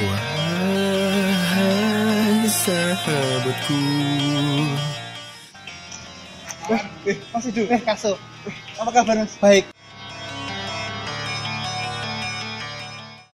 Wahai sahabatku. Mas Idu, Kaso. Apa kabar Mas? Baik.